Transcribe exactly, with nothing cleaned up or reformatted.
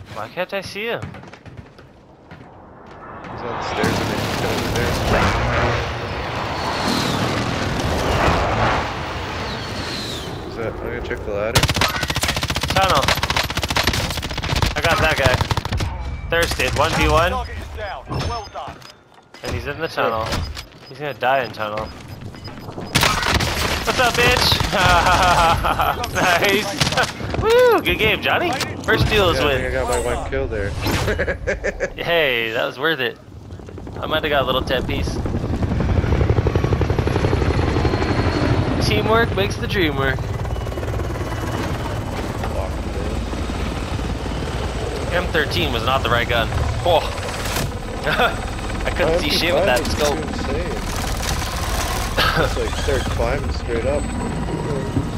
Why can't I see him? He's on the stairs and then he's got over there. Is that, I'm gonna check the ladder. Tunnel. I got that guy. Thirsted. one v one. Well done. And he's in the tunnel. He's gonna die in tunnel. What's up, bitch? Nice. Woo! Good game, Johnny. First duel is Yeah, I think I win. got my one kill there. Hey, that was worth it. I might have got a little ten piece. Teamwork makes the dream work. M thirteen was not the right gun. Oh. I couldn't see shit with that scope. It's like start climbing straight up.